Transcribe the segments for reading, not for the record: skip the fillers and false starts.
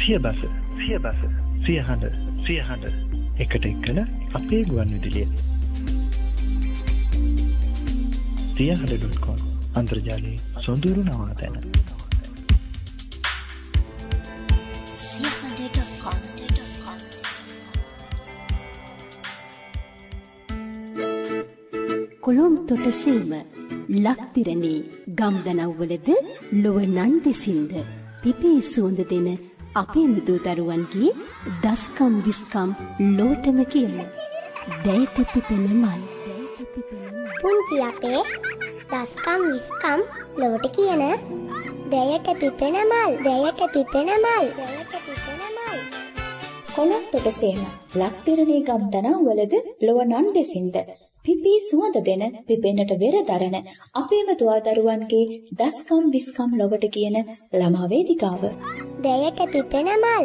සියහඬ එකට එක්කල අපේ ගුවන් විදුලිය සියහඬ.com අන්තර්ජාලයේ සොඳුරු නවාතැන සියහඬ.com කොළොම් තොටසේම ලක්තිරණේ ගම්දනව්වලද ලොව නන් දෙසින්ද පිපී සුවඳ දෙන අපේ මුදු දරුවන්ගේ දස්කම් විස්කම් ලෝටම කියන දැයට පිපෙන මල් පුංචි අපේ දස්කම් විස්කම් ලෝට කියන දැයට පිපෙන මල් කොළොම් තොටසේම ලක්තිරණේ ගම්දනව්වලද ලොව නන් දෙසින්ද පිපී සුවඳ දෙන පිපෙන්නට වෙර දරන අපේම දුවදරුවන්ගේ දස්කම් විස්කම් ලොවට කියන ළමා වේදිකාව දැයට පිපෙන මල්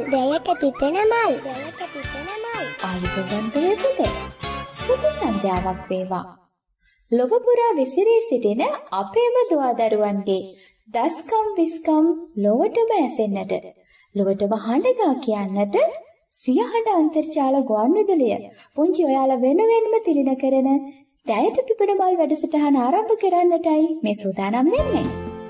ආයුබෝවන් පුතේ සුබ සන්ධ්‍යාවක් වේවා ලොව පුරා විසිරී සිටින අපේම දුවදරුවන්ගේ දස්කම් විස්කම් ලොවටම ඇසෙන්නට ලොවටම හඬගා කියන්නට සියහඬ අන්තර්ජාල ගුවන්විදුලිය පුංචි ඔයාලා වෙනුවෙන්ම තිලින කරන දැයට පිපෙන මල් වැඩසටහන ආරම්භ කරන්නටයි මේ සූදානම් වෙන්නේ.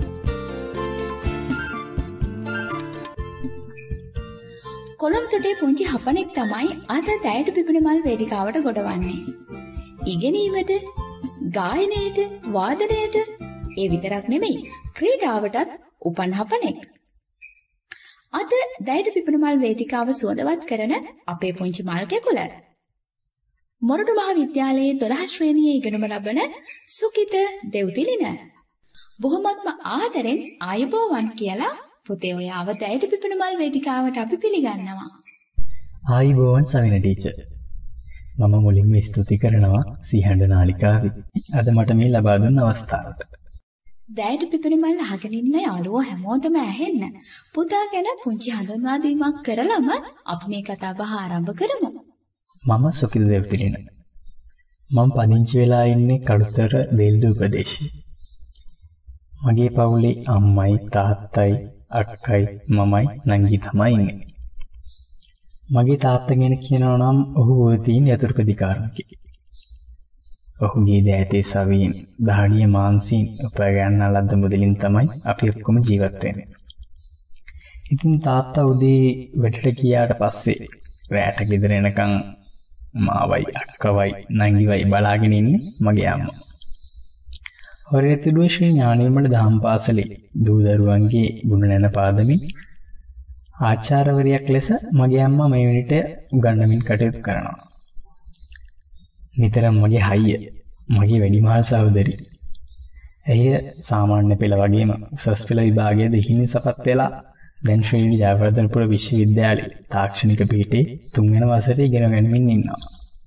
කොළොම් තොටේ පුංචි හපනෙක් තමයි අද දැයට පිපෙන මල් වේදිකාවට ගොඩවන්නේ. ඉගෙනීමට, ගායනයට, වාදනයට ඒ විතරක් නෙමෙයි ක්‍රීඩාවටත් උපන් හපනෙක්. අද දැයට පිපෙන මල් වේදිකාව සුවඳවත් කරන අපේ පුංචි මල් කැකුල. මොරටු මහ විද්‍යාලයේ 12 ශ්‍රේණියේ ඉගෙනුම ලබන සුකිත දෙව්තිලින. බොහොමත්ම ආදරෙන් ආයුබෝවන් කියලා පුතේ ඔයාව දැයට පිපෙන මල් වේදිකාවට අපි පිළිගන්නවා. ආයුබෝවන් සවින ටීචර්. මම මුලින්ම ස්තුති කරනවා සියහඬ නාලිකාවේ අද මට මේ ලබා දුන්න අවස්ථාවට. දැයට පිපෙන මල් අහගෙන ඉන්න යාළුවෝ හැමෝටම ඇහෙන්න පුතා ගැන පුංචි හඳුන්වා දීමක් කරලම අපි මේ කතා බහ ආරම්භ කරමු. මම සුකිත දෙව්තිලින. මම පදිංචි වෙලා ඉන්නේ කළුතර වේල්දුව ප්‍රදේශයේ. මගේ පවුලේ අම්මයි තාත්තයි අක්කයි මමයි නංගි තමයි ඉන්නේ. මගේ තාත්තා ගැන කියනවා නම් ඔහු වෘත්තීන් යතුරුපදිකාරකෙක්. ඔහුගේ දෑතේ සවීන් දහඩිය මාංශීන් උපය ගන්න ලද්ද මුදලින් තමයි අපි ඔක්කොම ජීවත් වෙන්නේ. ඉතින් තාත්තා උදේ වැඩට ගියාට පස්සේ රැට ගෙදර එනකන් මාවයි අක්කවයි නංගිවයි බලාගෙන ඉන්නේ මගේ අම්මා. හොරේතුඩුවේ ශ්‍රී ඥානවිමල දහම් පාසලේ දූ දරුවන්ගේ ගුණ නැන පාදමින් ආචාර්යවරියක් ලෙස මගේ අම්මා මේ වෙනට උගන්වමින් කටයුතු කරනවා. නිතරම මගේ හයිය මගේ වැඩිමහල් සහෝදරිය. එය සාමාන්‍ය පෙළ වගේම උසස් පෙළ විභාගයේ දෙහිණි සපත් වෙලා දැන් ශ්‍රී ජයවර්ධනපුර විශ්වවිද්‍යාලයේ තාක්ෂණික පීඨයේ 3 වෙනි වසරේ ඉගෙන ගනිමින් ඉන්නවා.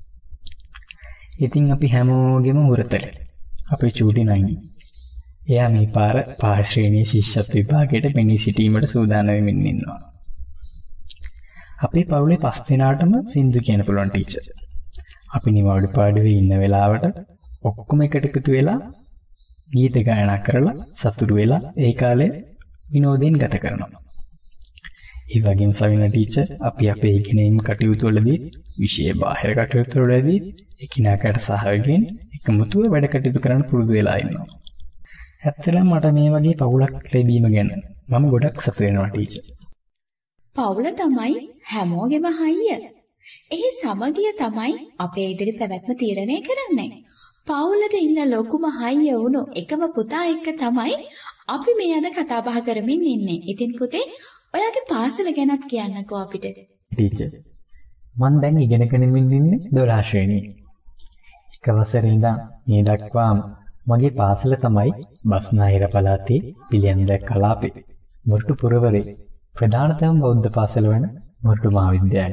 ඉතින් අපි හැමෝගෙම හුරතලේ අපේ චූටි නංගි. එයා මේ පාර පහ ශ්‍රේණියේ ශිෂ්‍යත්ව විභාගයට පෙනී සිටීමට සූදානම් වෙමින් ඉන්නවා. අපේ පවුලේ 5 දෙනාටම සින්දු කියන්න පුළුවන් ටීචර්. අපි නිවාඩු පාඩුවේ ඉන්න වෙලාවට ඔක්කොම එකට එකතු වෙලා ගීත ගායනා කරලා සතුටු වෙලා ඒ කාලේ විනෝදයෙන් ගත කරනවා. ඒ වගේම සවින ටීචර් අපි අපේ ඉගෙනීම් කටයුතු වලදී විෂය බාහිර කටයුතු වලදී එකිනෙකාට සහයෝගයෙන් එකමුතුව වැඩ කටයුතු කරන්න පුරුදු වෙලා ඉන්නවා. ඇත්තටම මට මේ වගේ පවුලක් ලැබීම ගැන මම ගොඩක් සතුටු වෙනවා ටීචර්. පවුල තමයි හැමෝගෙම හයිය. එහි සමගිය තමයි අපේ ඉදිරි පැවැත්ම තීරණය කරන්නේ. පවුලට ඉන්න ලොකුම හයිය වුණු එකම පුතා එක්ක තමයි අපි මේ අද කතා බහ කරමින් ඉන්නේ. ඉතින් පුතේ ඔයාගේ පාසල ගැනත් කියන්නකෝ අපිට. ටීචර් මම දැන් ඉගෙන ගනිමින් ඉන්නේ 12 ශ්‍රේණියේ. එක වසරේ ඉඳන් මේ දක්වාම මගේ පාසල තමයි බස්නාහිර පළාතේ පිළියන්ද කලාපේ මොරටු පුරවරේ ප්‍රධානතම බෞද්ධ පාසල වන මොරටු මහාවිද්‍යාලය.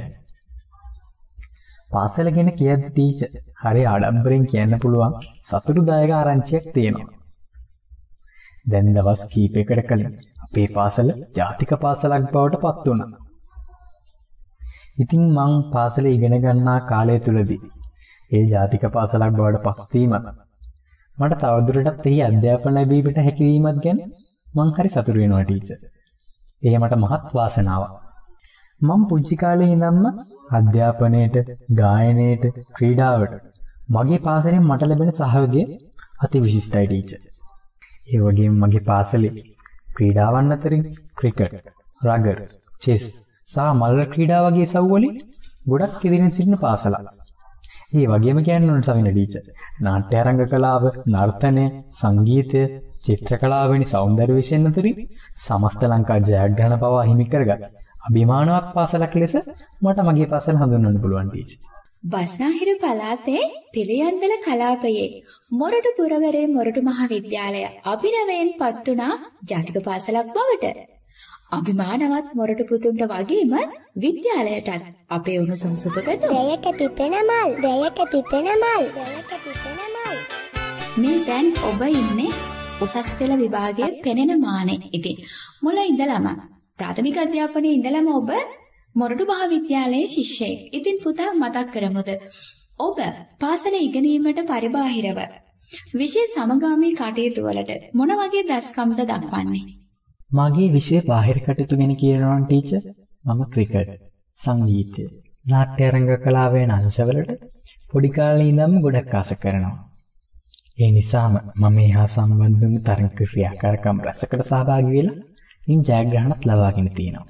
පාසල ගැන කියද්දි ටීචර් හරි ආඩම්බරෙන් කියන්න පුළුවන් සතුටුදායක ආරංචියක් තියෙනවා. දැන් දවස් කීපයකට කලින් අපේ පාසල ජාතික පාසලක් බවට පත් වුණා. ඉතින් මං පාසලේ ඉගෙන ගන්නා කාලය තුලදී ඒ ජාතික පාසලක් බවට පත් වීමත් මට තවදුරටත් එහි අධ්‍යාපන ලැබීමට හැකියවීමත් ගැන මං හරි සතුටු වෙනවා ටීචර්. එය මට මහත් වාසනාවක්. මම පුංචි කාලේ ඉඳන්ම අධ්‍යාපනයේට, ගායනයේට, ක්‍රීඩාවට මගේ පාසලෙන් මට ලැබෙන සහයෝගය අති විශිෂ්ටයි ටීචර්. ඒ වගේම මගේ පාසලේ ක්‍රීඩාවන් අතරින් ක්‍රිකට්, රගර්, චෙස් සහ මල්ල ක්‍රීඩා වගේ සව්වලින් ගොඩක් ඉදිරියෙන් සිටින පාසලක්. ඒ වගේම කියන්න ඕන සවින ටීචර්. නාට්‍යාරංග කලාව, නර්තනය, සංගීතය, චිත්‍රකලාව වැනි සෞන්දර්ය විෂයන් අතරින් සමස්ත ලංකා ජයග්‍රහණ පවා හිමි කරගත් අභිමානවත් පාසලක් ලෙස මට මගේ පාසල හඳුන්වන්න පුළුවන් ටීචර්. බස්නාහිර පළාතේ පිළියන්දල කලාපයේ මොරටු පුරවරේ මොරටු මහාවිද්‍යාලය අභිනවයෙන් පත් වුණා ජාතික පාසලක් බවට. අභිමානවත් මොරටු පුතුන්ට වගේම විද්‍යාලයටත් අපේ උණුසුම් සුබපැතුම්. දෙයට පිපෙන මල්, දෙයට පිපෙන මල්, දෙයට පිපෙන මල්. මේ දැන් ඔබ ඉන්නේ උසස් පෙළ විභාගයේ පෙනෙන මානේ. ඉතින් මුල ඉඳලම ප්‍රාථමික අධ්‍යාපනයේ ඉඳලම ඔබ මොරටු මහාවිද්‍යාලයේ ශිෂ්‍යයෙක්. ඉතින් පුතා මතක් කරමුද ඔබ පාසල ඉගෙනීමට පරිබාහිරව විෂය සමගාමී කටයුතු වලට මොන වගේ දස්කම්ද දක්වන්නේ? මගේ විෂය බාහිර කටයුතු ගැන කියනවා නම් ටීචර්, මම ක්‍රිකට්, සංගීතය, නාට්‍යාරංග කලාව වැනි අංශවලට පොඩි කාලේ ඉඳන්ම ගොඩක් ආස කරනවා. ඒ නිසාම මම එහා සම්බන්ධ වුණු තරඟ ක්‍රියාකාරකම් රැසකට සහභාගී වෙලා ඉන් ජයග්‍රහණත් ලබාගෙන තියෙනවා.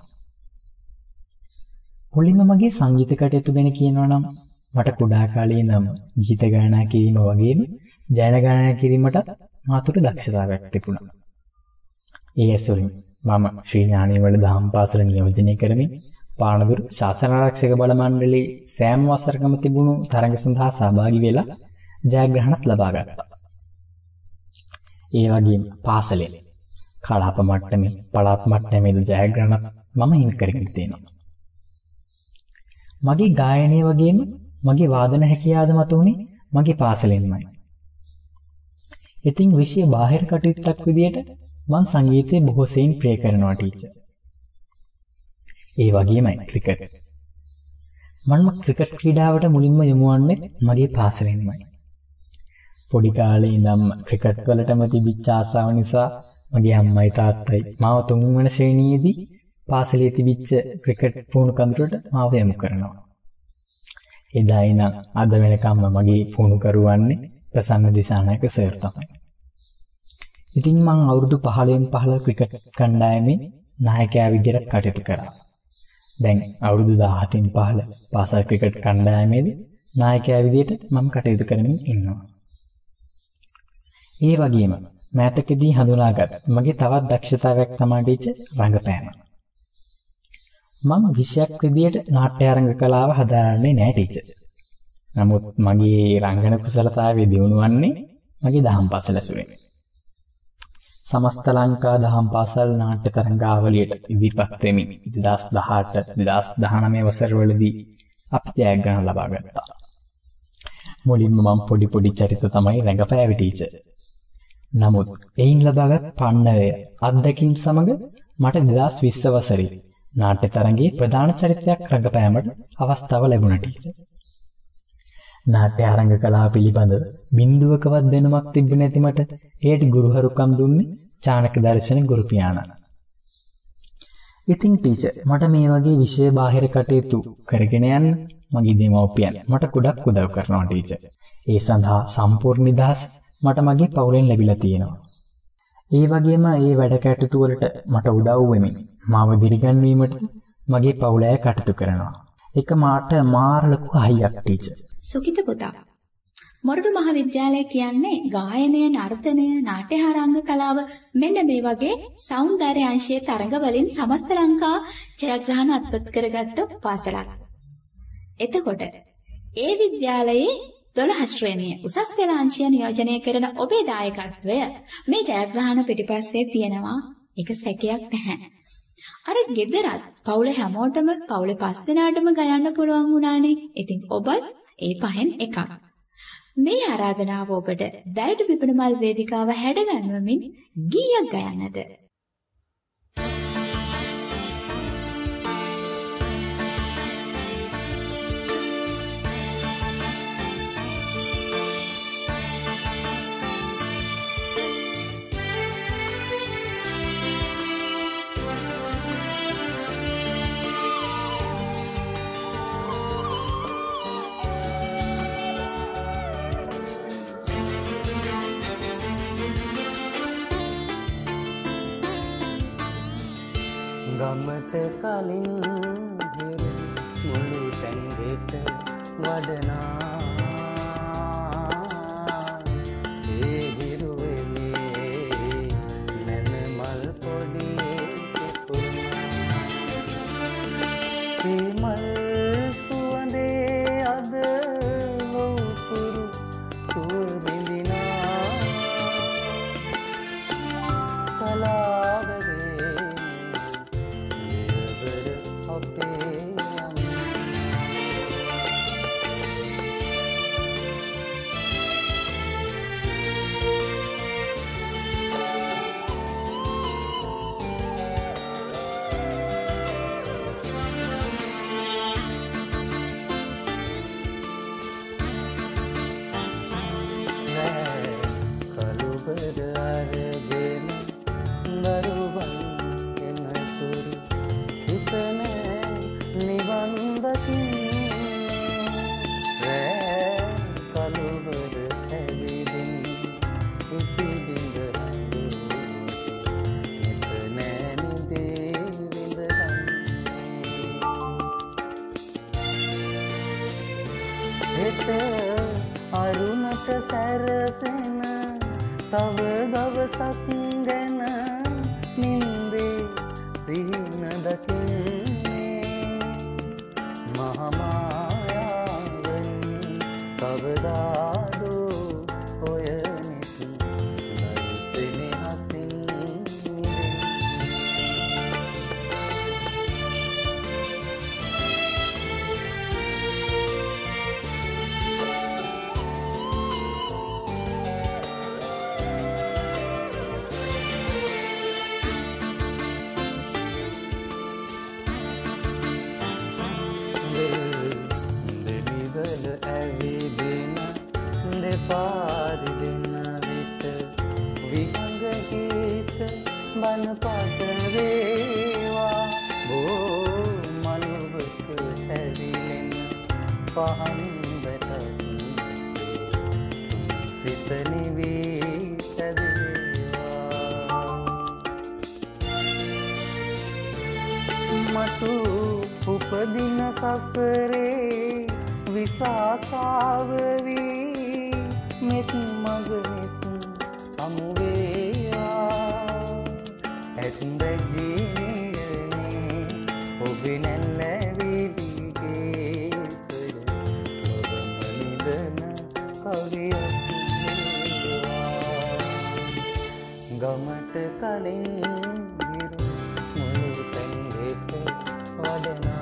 මුලින්ම මගේ සංගීත කටයුතු ගැන කියනවා නම් මට කුඩා කාලේ ඉඳන්ම ගීත ගායනා කිරීම වගේම ජයන ගායනා කිරීමට මා තුළ දක්ෂතාවයක් තිබුණා. ඒ ඇසුරින් මම ශ්‍රී ඥානීවල දහම් පාසල නියෝජනය කරමින් පානදුර ශාසන ආරක්ෂක බල මණ්ඩලයේ සෑම වසරකම තිබුණු තරඟ සඳහා සහභාගී වෙලා ජයග්‍රහණත් ලබා ගත්තා. ඒ වගේම පාසලේ කලාප මට්ටමේ, පළාත් මට්ටමේදී ජයග්‍රහණත් මම හිමි කරගෙන තියෙනවා. මගේ ගායනය වගේම මගේ වාදන හැකියාවද මතුනේ මගේ පාසලෙන්මයි. ඉතින් විෂය බාහිර කටයුත්තක් විදියට මම සංගීතය බොහෝ සෙයින් ප්‍රිය කරනවා ටීචර්. ඒ වගේමයි ක්‍රිකට්. මම ක්‍රිකට් ක්‍රීඩාවට මුලින්ම යොමු වන්නේ මගේ පාසලෙන්මයි. පොඩි කාලේ ඉඳන්ම ක්‍රිකට් වලටම තිබිච්ච ආසාව නිසා මගේ අම්මයි තාත්තයි මාව 3 වෙනි ශ්‍රේණියේදී පාසලේ තිබිච්ච ක්‍රිකට් පුහුණු කඳුරට මාව යොමු කරනවා. එදා ඉඳන් අද වෙනකම්ම මගේ පුහුණු කරුවන්නේ ප්‍රසන්න දිසානායක සර් තමයි. ඉතින් මම අවුරුදු 15 ක්‍රිකට් කණ්ඩායමේ නායකයා විදිහට කටයුතු කරා. දැන් අවුරුදු 17 පාසල් ක්‍රිකට් කණ්ඩායමේදී නායකයා විදිහට මම කටයුතු කරමින් ඉන්නවා. ඒ වගේම මෑතකදී හඳුනාගත් මගේ තවත් දක්ෂතාවයක් තමයි ටීචර් රංගපෑම. මම විෂයක් විදිහට නාට්‍යාරංග කලාව හදාරන්නේ නැහැ ටීචර්. නමුත් මගේ රංගන කුසලතාවය දියුණුවන්නේ මගේ දහම් පාසල ඇසුරෙන්. සමස්ත ලංකා දහම් පාසල් නාට්‍ය තරඟාවලියට ඉදිරිපත් වෙමින් 2018-2019 වසරවලදී අපි ජයග්‍රහණ ලබා ගත්තා. මුලින්ම මම පොඩි චරිත තමයි රංගපෑවේ ටීචර්. නමුත් එයින් ලබාගත් පන්නරය අත්දැකීම් සමග මට 2020 වසරේ නාට්‍ය තරඟයේ ප්‍රධාන චරිතයක් රංගපෑමට අවස්ථාව ලැබුණා ටීචර්. නාට්‍ය ආරංග කලාව පිළිබඳව බිඳුවකවත් දැනුමක් තිබෙන්නේ නැති මට ඒට ගුරුහරුකම් දුන්නේ චානක දර්ශන ගුරු පියාණන්. ඉතින් ටීචර් මට මේ වගේ විෂය බාහිර කටයුතු කරගෙන යන්න මගේ දෙමව්පියන් මට ගොඩක් උදව් කරනවා ටීචර්. ඒ සඳහා සම්පූර්ණ නිදහස මට මගේ පවුලෙන් ලැබිලා තියෙනවා. ඒ වගේම ඒ වැඩ කටයුතු වලට මට උදව් වෙමින් මාව දිරිගන්වීමට මගේ පවුල අය කටයුතු කරනවා. ඒක මාට මාර ලොකු හයියක් ටීචර්. සුකිත පුතා, මොරටු මහාවිද්‍යාලය කියන්නේ ගායනය, නර්තනය, නාට්‍යහාරංග කලාව මෙන්න මේ වගේ සෞන්දර්ය අංශයේ තරඟ වලින් සමස්ත ලංකා ජයග්‍රහණ අත්පත් කරගත්ත පාසලක්. එතකොට ඒ විද්‍යාලයේ 12 ශ්‍රේණිය උසස් පෙළ අංශය නියෝජනය කරන ඔබේ දායකත්වය මේ ජයග්‍රහණ පිටිපස්සේ තියෙනවා. ඒක සැකයක් නැහැ. අර ගෙදරත් පවුලේ හැමෝටම පවුලේ 5 දෙනාටම ගයන්න පුළුවන් වුණානේ. ඉතින් ඔබත් ඒ පහෙන් එකක්. මේ ආරාධනාව ඔබට දැයට පිපෙනමල් වේදිකාව හැඩගන්වමින් ගීයක් ගයන්නට. ගමට කලින් හිරු මුළු තැන්ගෙට වඩනා ඒ හිරුවෙලේ නැන මල් පොඩි කෙපුණා මල් සුවඳේ අද ලෝතුරු සුව විඳිනා කලාවරේ අරුණට සැරසෙන තව දවසක් ගැන නින්දේ සිහින දකින්නේ මහමායාවනි කවදාදෝ ඔය නිසි දරුසෙනෙ හසින් ඇවිදින දෙපාරි දෙන විට විහඟ ගීත බන පද වේවා බෝ මනුවක ඇවිලෙන පහන් වැටක් සිත නිවී සැදේවා මතු උපදින සසරේ විසාකාව වී මෙත් මගනෙත් අමුවේවා ඇත්ද ජීවනේ ඔබේ නැල්ලැවිලිගේ කර ඔබ මනිදන කවියක් ගමට කලින් හිරු මුළු තැන්ගෙට වඩනා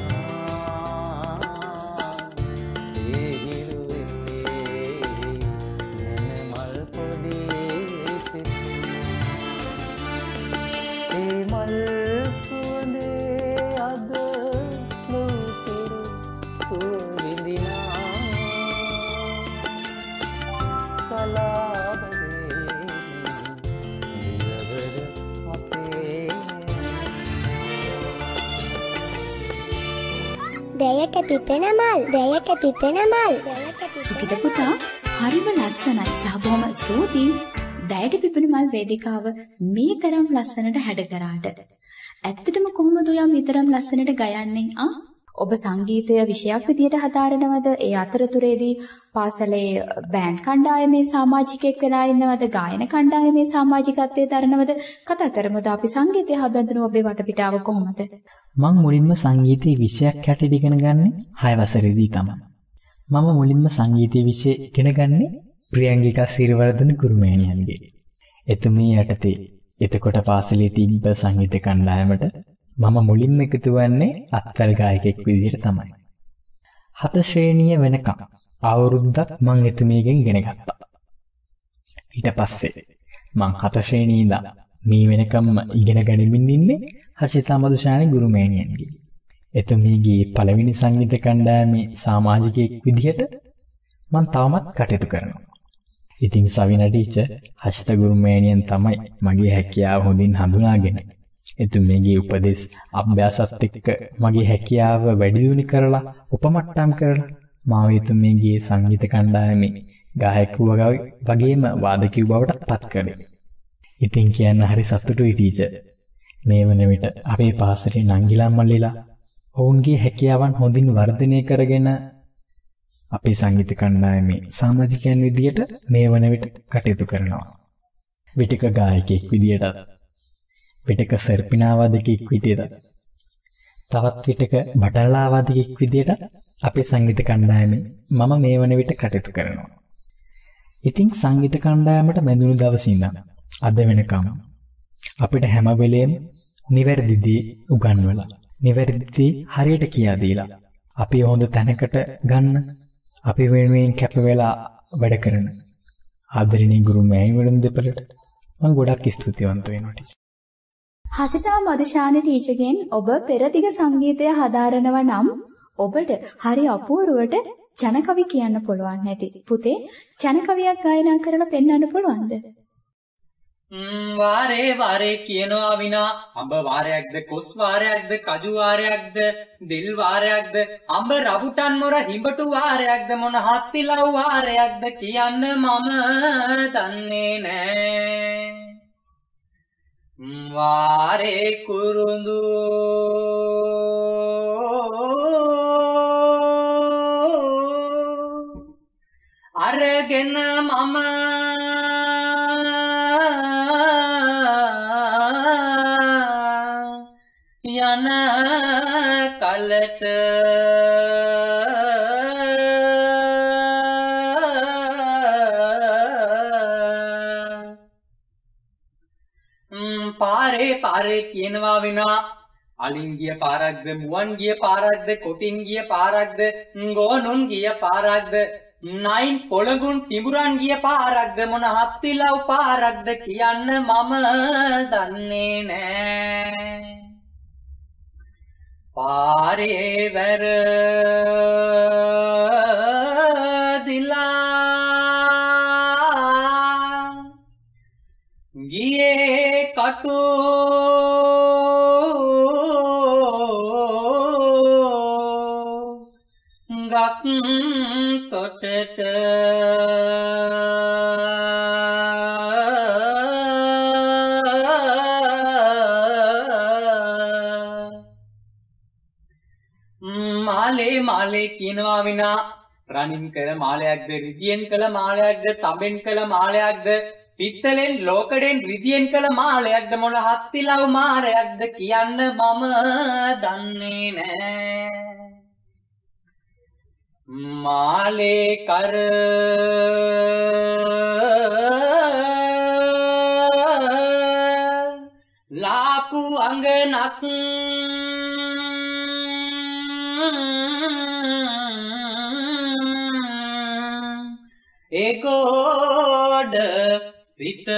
දැයට පිපෙන මල් දැයට පිපෙන මල් සුකිත පුතා හරිම ලස්සනයි සහ බොහොම ස්තුතියි දැයට පිපෙන මල් වේදිකාව මේ තරම් ලස්සනට හැඩ කරාට ඇත්තටම කොහොමද ඔයා මේ තරම් ලස්සනට ගයන්නේ ඔබ සංගීතය විෂයක් විදියට හදාරනවද ඒ අතරතුරේදී පාසලේ බෑන්ඩ් කණ්ඩායමේ සමාජිකයෙක් වෙලා ඉන්නවද ගායන කණ්ඩායමේ සමාජිකත්වයේ දරනවද කතා කරමුද අපි සංගීතය හා බැඳුණු ඔබේ වටපිටාව කොහොමද මම මුලින්ම සංගීතයේ විෂයක් හැටියට ඉගෙන ගන්නේ 6 වසරේදී තමයි. මම මුලින්ම සංගීතයේ විෂය ඉගෙන ගන්නේ ප්‍රියංගිකා සිරිවර්ධන ගුරුමෑණියන්ගේ. එතුමිය යටතේ එතකොට පාසලේ තිබ්බ සංගීත කණ්ඩායමට මම මුලින්ම එකතු වන්නේ අත්වැල් ගායකයෙක් විදිහට තමයි. 7 ශ්‍රේණිය වෙනකම් අවුරුද්දක් මම එතුමියගෙන් ඉගෙන ගත්තා. ඊට පස්සේ මම 7 ශ්‍රේණියේ ඉඳන් මේ වෙනකම්ම ඉගෙන ගනිමින් ඉන්නේ හසිතා මදුෂානි ගුරුමෑණියන්ගේ. එතුමියගේ පළවෙනි සංගීත කණ්ඩායමේ සමාජිකයෙක් විදිහට මම තවමත් කටයුතු කරනවා. ඉතින් සවිනා ටීචර් හසිතා ගුරුමෑණියන් තමයි මගේ හැකියාව හොඳින් හඳුනාගෙන එතුමියගේ උපදෙස් අභ්‍යාසත් එක්ක මගේ හැකියාව වැඩි දියුණු කරලා උපමට්ටම් කරලා මාව එතුමියගේ සංගීත කණ්ඩායමේ ගායකයෙකු වගේම වාදකයෙකු බවට පත් කළේ. ඉතින් කියන්න හරි සතුටුයි ටීචර්. මේ වන විට අපේ පාසලේ නංගිලා මල්ලිලා ඔවුන්ගේ හැකියාවන් හොඳින් වර්ධනය කරගෙන අපේ සංගීත කණ්ඩායමේ සමාජිකයන් විදියට මේ වන විට කටයුතු කරනවා. විටක ගායකයෙක් විදියටත්, විටක සර්පිනාවාදකයෙක් විදියටත්, තවත් විටක බටරලාවාදකයෙක් විදියට අපේ සංගීත කණ්ඩායමේ මම මේ වන විට කටයුතු කරනවා. ඉතින් සංගීත කණ්ඩායමට බැඳුණු දවසේ ඉඳන් අද වෙනකම් අපිට හැම වෙලේම නිවැරදිදී උගන්වලා, නිවැරදිදී හරියට කියා දීලා අපි හොඳ තැනකට ගන්න අපි වෙනුවෙන් කැප වෙලා වැඩ කරන ආදරණීය ගුරු මෑණිවරුන් දෙපළට මම ගොඩක් ස්තුතිවන්ත වෙනවා ටීචර්. හසිතා මදුෂානි ටීචර්ගෙන් ඔබ පෙරදිග සංගීතය හදාරනවා නම් ඔබට හරි අපූර්වට ජනකවි කියන්න පුළුවන් නැති. පුතේ ජනකවියක් ගායනා කරලා පෙන්වන්න පුළුවන්ද? වාරේ වාරේ කියනවා විනා අඹ වාරයක්ද කොස් වාරයක්ද කජු වාරයක්ද දිල් වාරයක්ද අඹ රබුටන් මොර හිඹටු වාරයක්ද මොන හත්තිලව් වාරයක්ද කියන්න මම දන්නේ නෑ. වාරේ කුරුඳු අරගෙන මම යන කලට පාරේ පාරේ කියනවා විනා අලින් ගිය පාරක්ද මුවන් ගිය පාරක්ද කොටින් ගිය පාරක්ද ගෝනුන් ගිය පාරක්ද නයින් පොළඟුන් පිඹුරන් ගිය පාරක්ද මොන හත්තිලව් පාරක්ද කියන්න මම දන්නේ නෑ. පාරේ වැරදිලා ගියේ කටු ගස් තොටට මාලේ මාලේ කියනවා විනා රණින් කළ මාලයක්ද රිදියෙන් කළ මාලයක්ද තඹෙන් කළ මාලයක්ද පිත්තලෙන් ලෝකඩෙන් රිදියෙන් කළ මාලයක්ද මොන හත්තිලව් මාරයක්ද කියන්න මම දන්නේ නෑ. මාලේ කර ලාපු අංගනක් ඒගොඩ සිට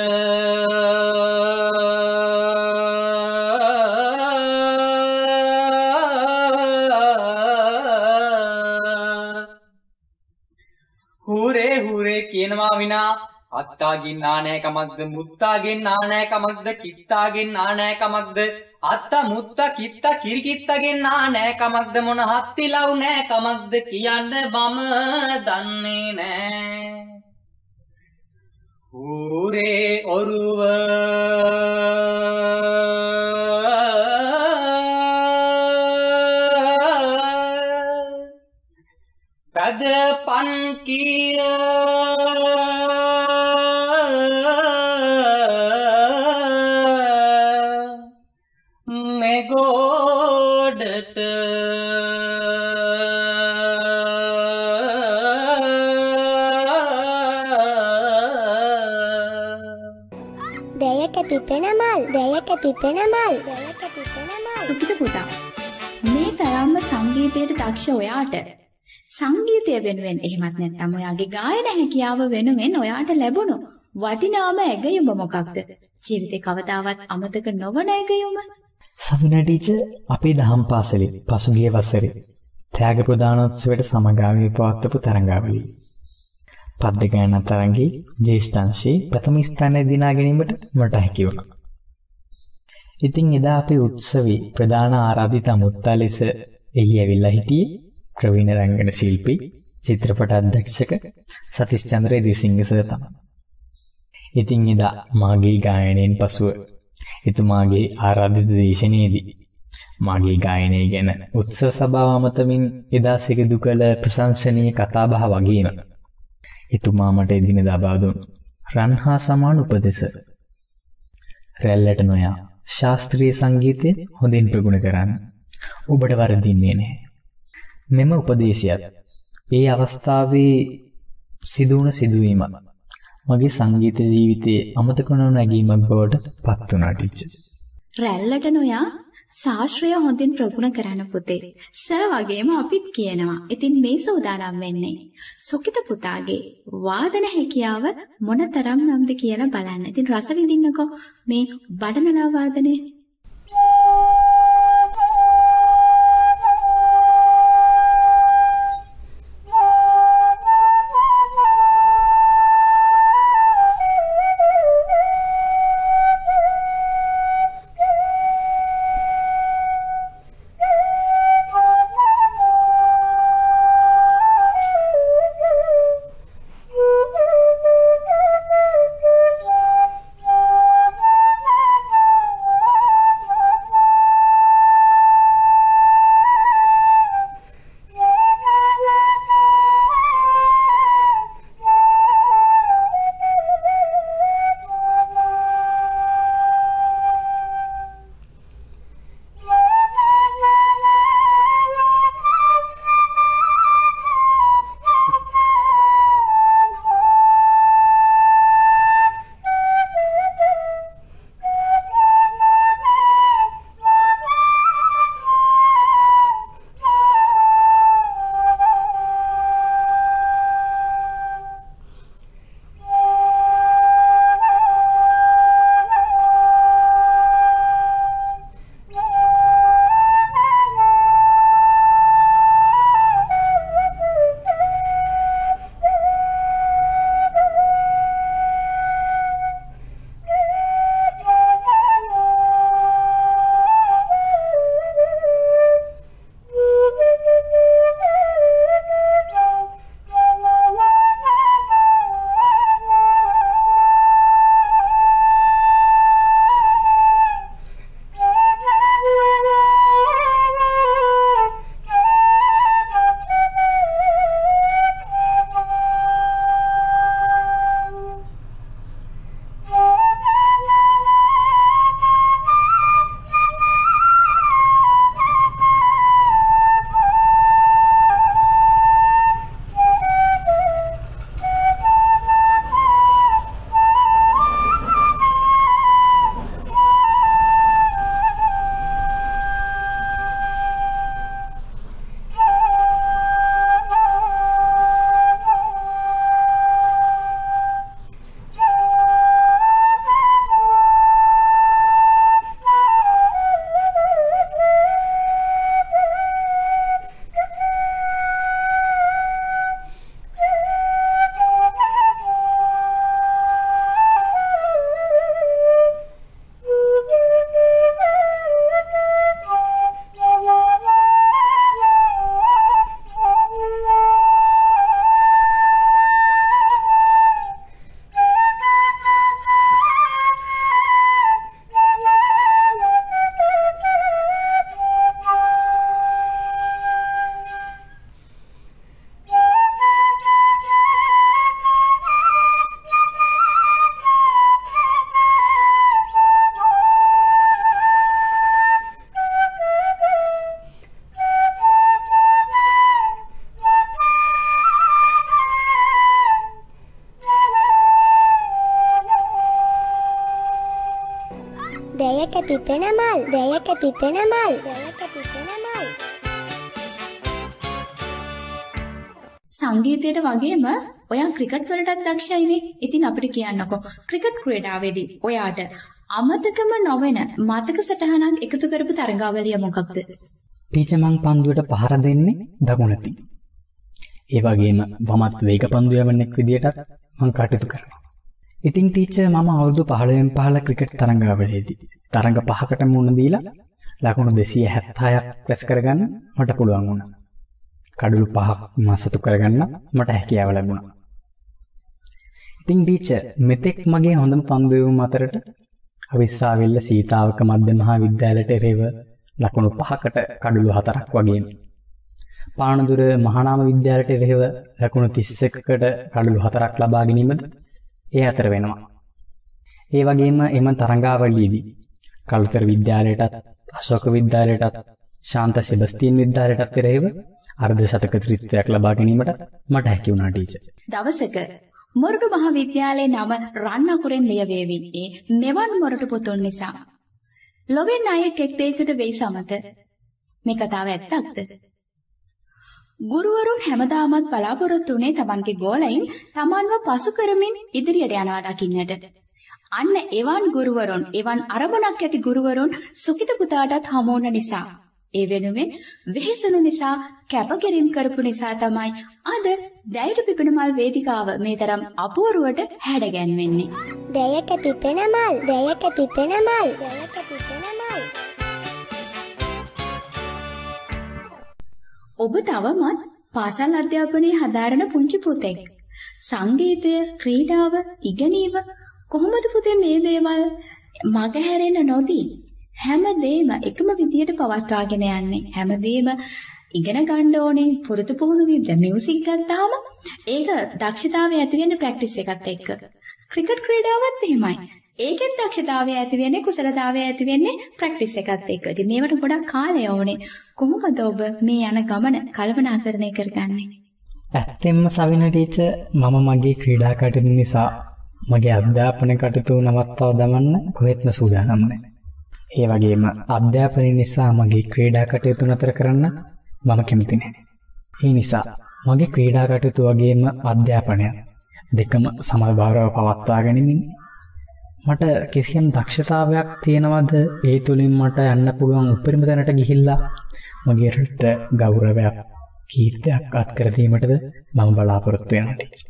හුරේ හුරේ කියනවා විනා අත්තාගෙන් නානෑකමක්ද මුත්තාගෙන් නානෑකමක්ද කිත්තාගෙන් නානෑකමක්ද අත්තා මුත්තා කිත්තා කිරිකිත්තගෙන් නානෑකමක්ද මොන හත්තිලව් නෑකමක්ද කියන්න මම දන්නේ නෑ. හුරේ ඔරුව පැදපන් කිය මෙගොඩට දෙයට පිපෙන මල් දෙයට පිපෙන මල් දෙයට පිපෙන මල්. සුපිත පුතා, මේ තරම්ම සංගීතයට දක්ෂ ඔයාට සංගීතය වෙනුවෙන් එහෙමත් නැත්නම් ඔයාගේ ගායන හැකියාව වෙනුවෙන් ඔයාට ලැබුණු වටිනාම ඇගයුම මොකක්ද? ජීවිතේ කවදාවත් අමතක නොවන ඇගයුම? සවිනා ටීචර් අපේ දහම් පාසලේ පසුගිය වසරේ ත්‍යාග ප්‍රදානෝත්සවයට සමගාමීව පවත්වපු තරඟාවලිය. පද්‍ය ගායනා තරඟයේ ජ්‍යෙෂ්ඨාංශයේ ප්‍රථම ස්ථානය දිනා ගැනීමට මට හැකි වුණා. ඉතින් එදා අපේ උත්සවයේ ප්‍රධාන ආරාධිත අමුත්තා ලෙස එහි ඇවිල්ලා හිටියේ ප්‍රවීණ රංගන ශිල්පී චිත්‍රපට අධ්‍යක්ෂක සතිස් චන්ද්‍ර දිසිංහ සර් තමයි. ඉතින් එදා මාගේ ගායනයෙන් පසුව එතුමාගේ ආරාධිත දේශනාවේදී මාගේ ගායනය ගැන උත්සව සභාව අමතමින් එදා සිදු කළ ප්‍රශංසනීය කතාබහ වගේම එතුමා මට එදිනෙදා බව දුන් රන්හා සමාන උපදෙස රැල්ලට නොයා ශාස්ත්‍රීය සංගීතය හොඳින් ප්‍රගුණ කරන්න ඔබට වරදින්නේ නැහැ. මෙම උපදේශයත් ඒ අවස්ථාවේ සිදුවුණු සිදුවීමක් මගේ සංගීත ජීවිතයේ අමතක නොවන නැගීමක් බවට පත් වුණා ටීචර්. රැල්ලට නොයා ශාස්ත්‍රය හොඳින් ප්‍රගුණ කරන්න පුතේ. සර් වගේම අපිත් කියනවා. ඉතින් මේ සෝදානම් වෙන්නේ සොකිත පුතාගේ වාදන හැකියාව මොනතරම් නම්ද කියලා බලන්න. ඉතින් රස විඳින්නකෝ මේ බඩනලා වාදනය. දැයට පිපෙන මල්, දැයට පිපෙන මල්, දැයට පිපෙන මල්. සංගීතයට වගේම ඔයා ක්‍රිකට් වලටත් දක්ෂයිනේ. ඉතින් අපිට කියන්නකෝ ක්‍රිකට් ක්‍රීඩාවේදී ඔයාට අමතකම නොවන මතක සටහනක් එකතු කරපු තරඟාවලිය මොකක්ද? ටීචර් මං පන්දුවට පහර දෙන්නේ දකුණතින්. ඒ වගේම වමත් වේග පන්දු යවන්නෙක් විදියටත් මං කටයුතු කරනවා. ඉතින් ටීචර් මම අවුරුදු 15න් 15 ක්‍රිකට් තරඟාවලියේදී තරඟ 5කට මුණ දීලා ලකුණු 276ක් රැස් කරගන්න මට පුළුවන් වුණා. කඩළු 5ක් මසතු කරගන්න මට හැකියාව ලැබුණා. ඉතින් ටීචර් මෙතෙක් මගේ හොඳම පන්දු යවුම් අතරට අවිස්සාවෙල්ල සීතාවක මධ්‍ය මහා විද්‍යාලයට එරෙහිව ලකුණු 5කට කඩලු 4ක් වගේම පානදුර මහානාම විද්‍යාලයට එරෙහිව ලකුණු 31කට කඩලු 4ක් ලබා ගැනීමද ඒ අතර වෙනවා. ඒ වගේම එම තරඟාවලියේදී කළුතර විද්‍යාලයටත් අශෝක විද්‍යාලයටත් ශාන්ත සෙබස්තියන් විද්‍යාලයටත් එරෙහිව අර්ධ ශතක ත්‍රිත්වයක් ලබා ගැනීමට මට හැකි වුණා ටීචර්. දවසක මොරටු මහාවිද්‍යාලයේ නම රන් අකුරෙන් ලියවේවි. මෙවන් මොරටු පුතුන් නිසා ලොවෙන් අයෙක් එක් දෙයකට වෙයි සමත. මේ කතාව ඇත්තක්ද? ගුරුවරුන් හැමදාමත් බලාපොරොත්තු වුණේ තමන්ගේ ගෝලයින් තමන්ව පසු කරමින් ඉදිරියට යනවා දකින්නට. අන්න එවන් ගුරුවරුන්, එවන් අරමුණක් ඇති ගුරුවරුන් සුකිත පුතාටත් හමු වුණ නිසා, ඒ වෙනුවෙන් වෙහෙසුණු නිසා, කැපකිරීම කරපු නිසා තමයි අද දැයට පිපෙන මල් වේදිකාව මේ තරම් අපූර්වට හැඩගැන්වෙන්නේ. දැයට පිපෙන මල්, දැයට පිපෙන මල්, දැයට පිපෙන මල්. ඔබ තවමත් පාසල් අධ්‍යාපනයේ හදාරන පුංචි පුතෙක්. සංගීතය, ක්‍රීඩාව, ඉගෙනීම කොහොමද පුතේ මේ දේවල් මගහැරෙන්න නොදී හැමදේම එකම විදියට පවත්වාගෙන යන්නේ? හැමදේම ඉගෙන ගන්න ඕනේ, පුරුදු පුහුණු වීම. දැන් මියුසික් ගත්තාම ඒක දක්ෂතාවය ඇති වෙන්නේ ප්‍රැක්ටිස් එකත් එක්ක. ක්‍රිකට් ක්‍රීඩාවත් එහෙමයි. ඒකෙත් දක්ෂතාවය ඇති වෙන්නේ, කුසලතාවය ඇති වෙන්නේ ප්‍රැක්ටිස් එකත් එක්ක. ඉතින් මේවට ගොඩක් කාලය ඕනේ. කොහොමද ඔබ මේ යන ගමන කල්පනාකරණය කරගන්නේ? ඇත්තෙන්ම සවින ටීචර්, මම මගේ ක්‍රීඩා කටයුතු නිසා මගේ අධ්‍යාපන කටයුතු නවත්වා දමන්න කොහෙත්ම සූදානම් නැහැ. ඒ වගේම අධ්‍යාපනය නිසා මගේ ක්‍රීඩා කටයුතු නතර කරන්න මම කැමති නැහැ. ඒ නිසා මගේ ක්‍රීඩා කටයුතු වගේම අධ්‍යාපනය දෙකම සමබරව පවත්වා ගැනීමෙන් මට කිසියම් දක්ෂතාවයක් තියෙනවද? ඒ තුලින් මට යන්න පුළුවන් උපරිම තැනට ගිහිල්ලා මගේ රට ගෞරවයක්, කීර්තියක් අත්කර දීමටද මම බලාපොරොත්තු වෙනවා ටීචර්.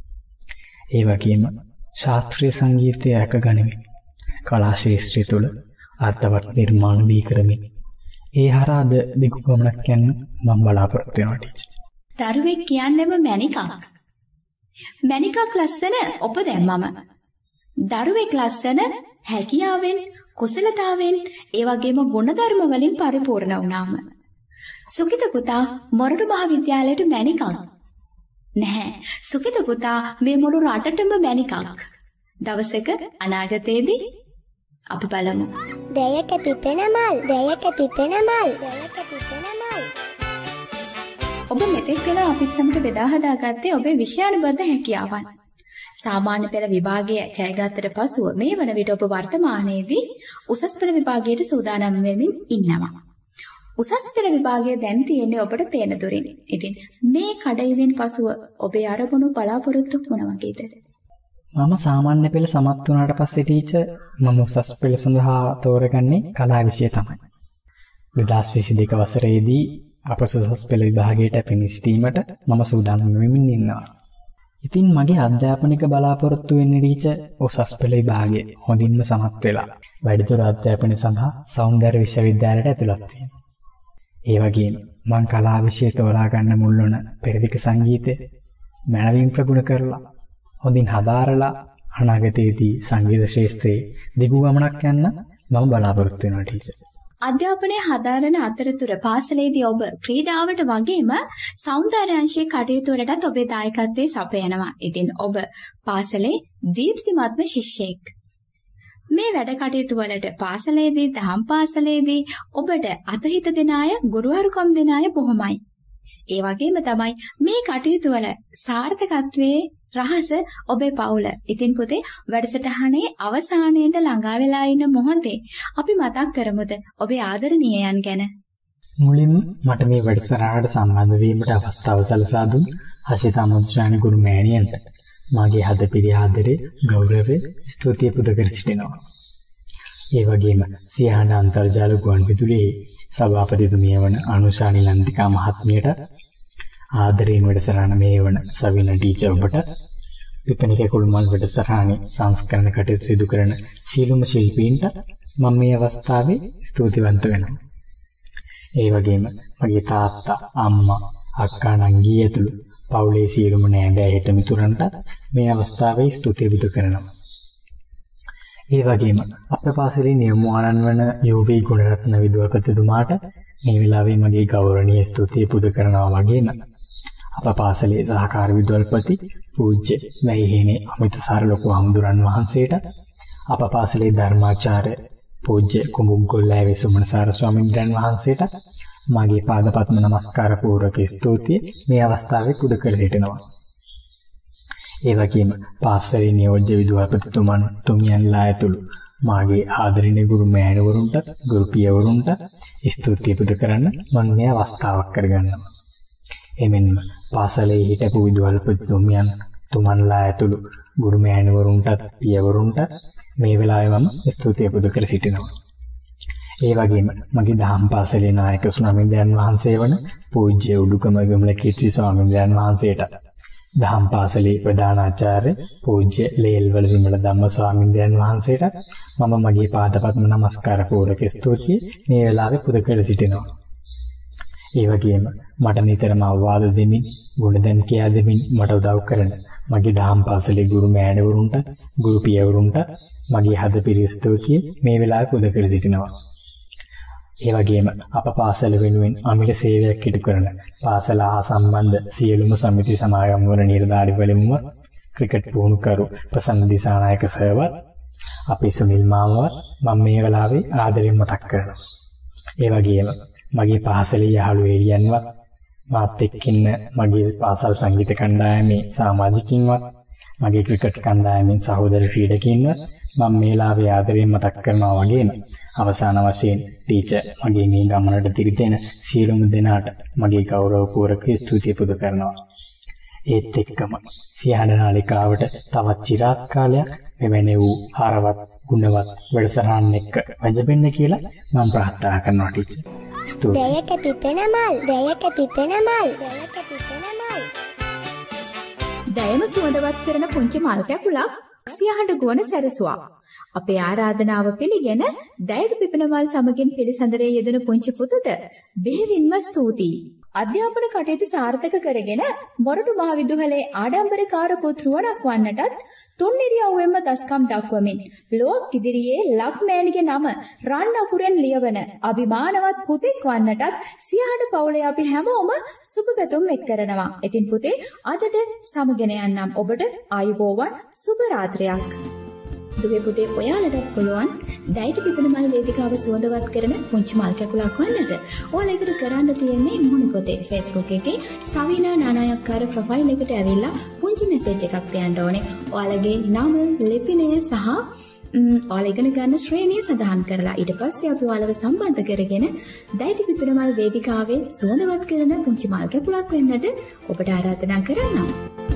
ඒ වගේම ශාස්ත්‍රීය සංගීතය රැකගනිමින් කලා ශාස්ත්‍රය තුළ අර්ථවත් නිර්මාණ බිහි කරමින් ඒ හරහාද දිගු ගමනක් යන්න මම බලාපොරොත්තු වෙනවා ටීචර්. දරුවෙක් කියන්නේම මැණිකක්. මැණිකක් ලස්සන ඔබ දැම්මම. දරුවෙක් ලස්සන හැකියාවෙන්, කුසලතාවෙන්, ඒ වගේම ගුණධර්ම වලින් පරිපූර්ණ වුණාම. සුකිත පුතා මොරටු මහාවිද්‍යාලයට මැණිකක්. නැහැ. සුකිත පුතා මේ මුළු රටටම මැණිකක්. දවසක අනාගතයේදී අපි බලමු. දැයට පිපෙන මල්, දැයට පිපෙන මල්, දැයට පිපෙන මල්. ඔබ මෙතෙක් කල අපිත් සමග බෙදා හදාගත්තේ ඔබේ විෂයානුබද්ධ හැකියාවන්. සාමාන්‍ය පෙළ විභාගයේ ජයගත්තට පසුව මේ වන විට ඔබ වර්තමානයේදී උසස් පෙළ විභාගයට සූදානම් වෙමින් ඉන්නවා. උසස් පෙළ විභාගය දැන් තියෙන්නේ ඔබට පේන දුරින්. ඉතින් මේ කඩයිමෙන් පසුව ඔබේ අරමුණු බලාපොරොත්තු මොන වගේද? මම සාමාන්‍ය පෙළ සමත් වුණාට පස්සේ ටීචර් මම උසස් පෙළ සඳහා තෝරගන්නේ කලා විෂය තමයි. 2022 වසරේදී අප උසස් පෙළ විභාගයට පැමිණ සිටීමට මම සූදානම් වෙමින් ඉන්නවා. ඉතින් මගේ අධ්‍යාපනික බලාපොරොත්තු වෙන්නේ ටීචර් උසස් පෙළ විභාගයේ හොඳින්ම සමත් වෙලා වැඩිදුර අධ්‍යාපනය සඳහා සෞන්දර්ය විශ්වවිද්‍යාලයට ඇතුළත් වීම. ඒ වගේම මම කලා විෂය තෝරා ගන්න මුල් වන පෙරදිග සංගීතය මනවින් ප්‍රගුණ කරලා හොඳින් හදාරලා අනාගතයේදී සංගීත ශාස්ත්‍රයේ දිගු ගමනක් යන්න මම බලාපොරොත්තු වෙනවා ටීචර්. අධ්‍යාපනයේ හදාරන අතරතුර පාසලේදී ඔබ ක්‍රීඩාවට වගේම සෞන්දර්ය අංශයේ කටයුතු වලටත් ඔබේ දායකත්වයේ සපයනවා. ඉතින් ඔබ පාසලේ දීප්තිමත්ම ශිෂ්‍යෙක්. මේ වැඩ කටයුතු වලට පාසලේදී, දහම් පාසලේදී ඔබට අතහිත දෙන අය, ගුරුවරුකම් දෙන අය බොහොමයි. ඒ වගේම තමයි මේ කටයුතු වල සාර්ථකත්වයේ රහස ඔබේ පවුල. ඉතින් පුතේ වැඩසටහනේ අවසානයේට ළඟා වෙලා ඉන්න මොහොතේ අපි මතක් කරමුද ඔබේ ආදරණීයයන් ගැන. මුලින්ම මට මේ වැඩසටහනට සම්බන්ධ වීමට අවස්ථාව සලසා දුන් හසිතා මුද්‍රාණි ගුරු මෑණියන්ට මගේ හදපිරි ආදරේ, ගෞරවය, ස්තුතිය පුද කර සිටිනවා. ඒ වගේම සියහන අන්තර්ජාල ගුවන් විදුලියේ සභාපතිතුමිය වන අනුෂානි ලන්තිකා මහත්මියට ආදරයෙන් වැඩසටහන මේවන සවින ටීචර් ඔබට, විපණික කුළුමල් වැඩසටහනේ සංස්කරණ කටයුතු සිදු කරන ශීලුම ශිල්පීන්ට මම මේ අවස්ථාවේ ස්තුතිවන්ත වෙනවා. ඒ වගේම මගේ තාත්තා, අම්මා, අක්කා, නංගී ඇතුළු පවුලේ සියලුම නෑදෑ හිත මිතුරන්ට මේ අවස්ථාවේ ස්තුතිය පුද කරනවා. ඒ වගේම අපේ පාසලේ නියම ආනන් වන යෝවී ගුණරත්න විදුහල්පතිතුමාට මේ වෙලාවේ මගේ ගෞරවනීය ස්තුතිය පුද කරනවා වගේම අප පාසලේ සහකාර විදුහල්පති පූජ්‍ය වැහිහෙනේ අමිතසාර ලොකු හමුදුරන් වහන්සේට අප පාසලේ ධර්මාචාර්ය පූජ්‍ය කුඹුගොල්ලෑවේ සුමනසාර ස්වාමීන් වහන්සේට මගේ පාදපත්ම නමස්කාර පූර්වක ස්තුතිය මේ අවස්ථාවේ පුද කර සිටිනවා. ඒ වගේම පාසලේ නියෝජ්‍ය විදුහල්පතිතුමන් තුමියන්ලා ඇතුළු මාගේ ආදරණීය ගුරු මෑණිවරුන්ට ගුරු පියවරුන්ට ස්තුතිය පුද කරන්න මම මේ අවස්ථාවක් කරගන්නවා. එමෙන්ම පාසලේ හිටපු විදුහල්පතිතුමියන් තුමන්ලා ඇතුළු ගුරු මෑණිවරුන්ට පියවරුන්ට මේ වෙලාවේ මම ස්තුතිය පුද කර සිටිනවා. ඒ වගේම මගේ දහම් පාසලේ නායක ස්වාමීන් වහන්සේ වන පූජ්‍ය උඩුකම විමල කීර්ති ස්වාමීන් වහන්සේට දහම් පාසලේ ප්‍රධානාචාර්ය පූජ්‍ය ලේල්වල විමල ධම්ම ස්වාමීන් වහන්සේට මම මගේ පාදපත්ම නමස්කාර පූර්වක ස්තුතිය මේ වෙලාවේ පුද කර සිටිනවා. ඒ වගේම මට නිතරම අවවාද දෙමින් ගුණදන් කියා දෙමින් මට උදව් කරන මගේ දහම් පාසලේ ගුරු මෑණිවරුන්ට ගුරු පියවරුන්ට මගේ හදපිරි ස්තුතිය මේ වෙලාවේ පුද කර සිටිනවා. ඒ වගේම අප පාසල වෙනුවෙන් අමිල සේවයක් ඉටු කරන පාසල හා සම්බන්ධ සියලුම සමිති සමාගම් වල නිලධාරීවරුන්ම ක්‍රිකට් පුහුණුකරු ප්‍රසන්න දිසානායක සර්වත් අපේ සුනිල් මාමවත් මම මේ වෙලාවේ ආදරෙන් මතක් කරනවා. ඒ වගේම මගේ පාසලේ යහළු එළියන්වත් මාත් එක්ක ඉන්න මගේ පාසල් සංගීත කණ්ඩායමේ සමාජිකින්වත් මගේ ක්‍රිකට් කණ්ඩායමේ සහෝදර ක්‍රීඩකින්වත් මම මේ වෙලාවේ ආදරෙන් මතක් කරනවා වගේම අවසාන වශයෙන් ටීචර් මගේ මේ ගමනට දිරිදෙන සියලුම දෙනාට මගේ ගෞරවපූර්වක ස්තුතිය පුද කරනවා. ඒත් එක්කම සියහඬ නාලිකාවට තවත් চিරාත් කාලයක් මෙවැනි වූ ආරවත් ගුණවත් වැඩසටහන් එක්ක වැජබෙන්න කියලා මම ප්‍රාර්ථනා කරනවා ටීචර්. ස්තුතියි. දෙයට පිපෙන මල්, දෙයට පිපෙන මල්, දෙයට පිපෙන මල්. දයම සුවඳවත් කරන පුංචි මල් කැකුලක් සියහඬ ගුවන සැරසුවා. අපේ ආරාධනාව පිළිගෙන දයඩ පිපෙන මල් සමගින් පිළිසඳරේ යෙදෙන පුංචි පුතට බෙහෙවින්ම ස්තුතියි. අධ්‍යාපන කටයුතු සාර්ථක කරගෙන මොරටු මහ විදුහලේ ආඩම්බරකාර පුත්රුවණක් වන්නටත් තුන්නිරියව්වෙන්ම දස්කම් දක්වමින් ලෝක ඉදිරියේ ලක්මෑණිගේ නම රන් අකුරෙන් ලියවන අභිමානවත් පුතෙක් වන්නටත් සියහඬ පවුලේ අපි හැමෝම සුබ පැතුම් එක් කරනවා. ඉතින් පුතේ අදට සමගෙන යන්නම් ඔබට ආයුබෝවන් සුබ රාත්‍රියක්. දුවේ පුතේ ඔයාලටත් පුළුවන් දයඩ පිපෙන මල් වේදිකාව සුවඳවත් කරන පුංචි මල් කැකුලක් වන්නට. ඔයාලට කරන්න තියෙන්නේ මුහුණු පොතේ Facebook එකේ සවිනා නානායක්කාර ප්‍රොෆයිල් එකට ඇවිල්ලා පුංචි මැසේජ් එකක් තියන්න ඕනේ. ඔයාලගේ නම, ලිපිනය සහ ඔයාලා ඉගෙන ගන්න ශ්‍රේණිය සඳහන් කරලා ඊට පස්සේ අපි ඔයාලව සම්බන්ධ කරගෙන දයඩ පිපෙන මල් වේදිකාවේ සුවඳවත් කරන පුංචි මල් කැකුලක් වෙන්නට ඔබට ආරාධනා කරන්නම්.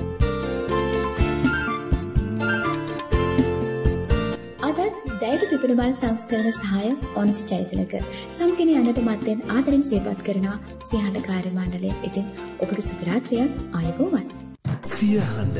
දයඩ පිපෙන මල් සංස්කරණ සහාය ඕනසි චෛතලක සමගින යන්නට මත්තෙන් ආදරෙන් සේවත් කරනවා සියහඬ කාර්ය මණ්ඩලය. ඉතින් ඔබට සුබ රාත්‍රියක්. ආයුබෝවන්. සියහඬ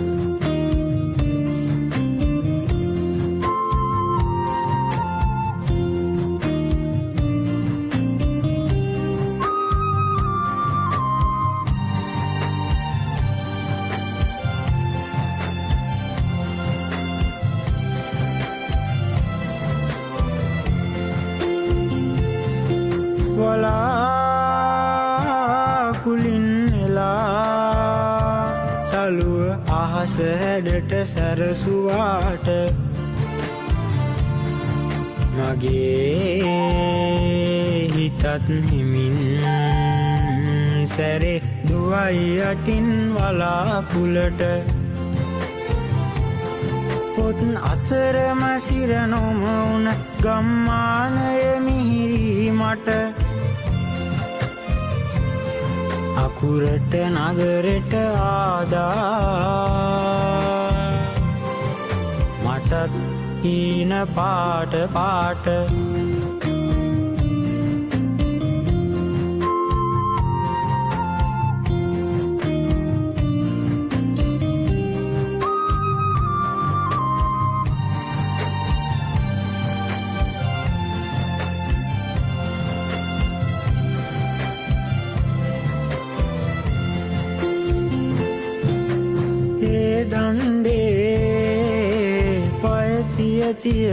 වලාකුලින් එලා සලුව අහස හැඩට සැරසුවාට මගේ හිතත් හිමින් සැරේ දුවයි යටින් වලාකුලට පොත් අතරම සිර නොමවුන ගම්මානය මිහිරීමට අකුරට නගරට ආදා මටත් හීන පාට පාට දණ්ඩේ පය තිය ප්‍රගතිය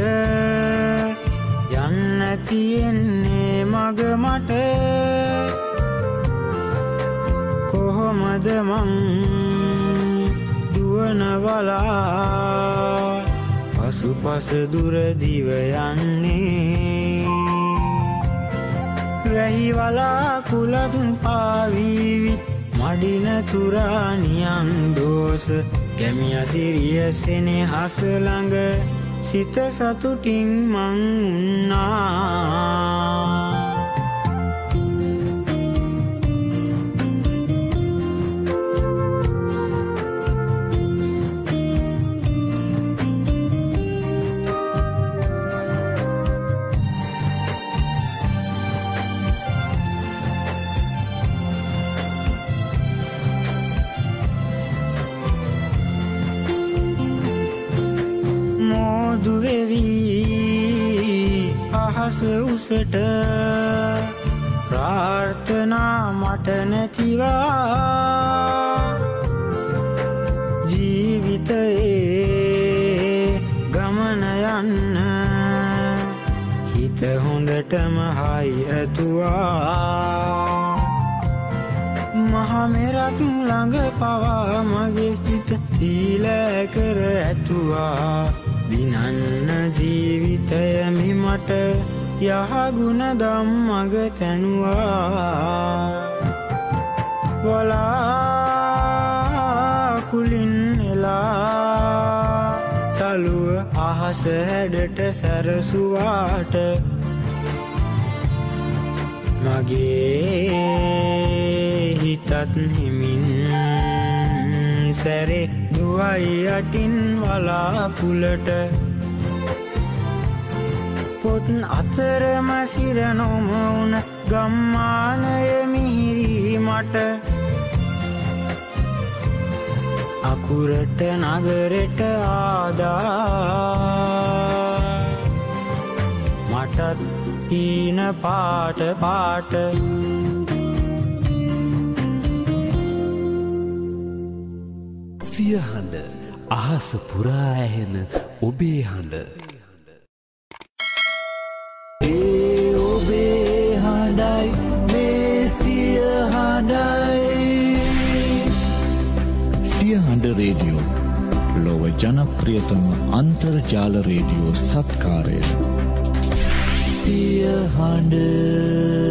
යන්න තියෙන්නේ මග මට කොහොමද මං දුවනවලා පසුපස දුර දිව යන්නේ වැහිවලා කුලක් පාවීවිත් මඩින තුරානියන් දෝස ගැමිය සිරිය සෙනෙහස ළඟ සිත සතුටින් මං උන්නා අහස උසට ප්‍රාර්ථනා මට නැතිවා ජීවිතයේ ගමන යන්න හිත හොඳටම හයි ඇතුවා මහමෙරක් ළඟ පවා මගේ හිත දීලා කර ඇතුවා දිනන්න ජීවිතය මෙමට යහගුණ ධම්මග තැනුවා වලාකුලින් එලා සලුව අහස හැඩට සැරසුවාට මගේ හිතත් හිමින් සැරේ දුවයි යටින් වලාකුලට පොත් අතරම සිර නොමවුන ගම්මානය මිහිරීමට අකුරට නගරෙට ආදා මටත් හීන පාට පාට සිය හඬ අහස පුරා ඇහෙන ඔබේ හඬ ඒ ඔබේ හඬයි මේ සිය හඬයි සිය හඬ රේඩියෝ ලොව ජනප්‍රියතම අන්තර්ජාල රේඩියෝ සත්කාරය සිය හඬ